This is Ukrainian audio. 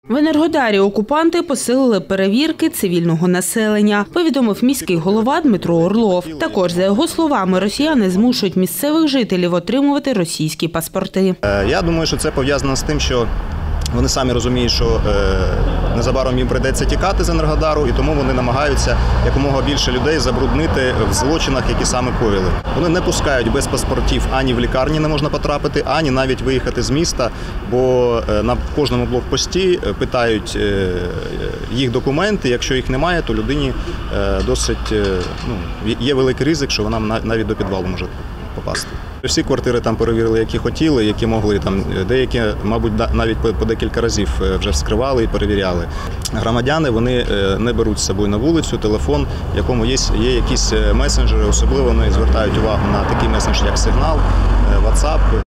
В Енергодарі окупанти посилили перевірки цивільного населення, повідомив міський голова Дмитро Орлов. Також, за його словами, росіяни змушують місцевих жителів отримувати російські паспорти. Я думаю, що це пов'язано з тим, що вони самі розуміють, що незабаром їм прийдеться тікати з Енергодару, і тому вони намагаються якомога більше людей забруднити в злочинах, які саме коїли. Вони не пускають без паспортів, ані в лікарні не можна потрапити, ані навіть виїхати з міста, бо на кожному блокпості питають їх документи. Якщо їх немає, то людині досить є великий ризик, що вона навіть до підвалу може попасти. Всі квартири там перевірили, які хотіли, які могли. Там деякі, мабуть, навіть по декілька разів вже вскривали і перевіряли. Громадяни, вони не беруть з собою на вулицю телефон, в якому є якісь месенджери, особливо вони звертають увагу на такий месендж, як Сигнал, WhatsApp.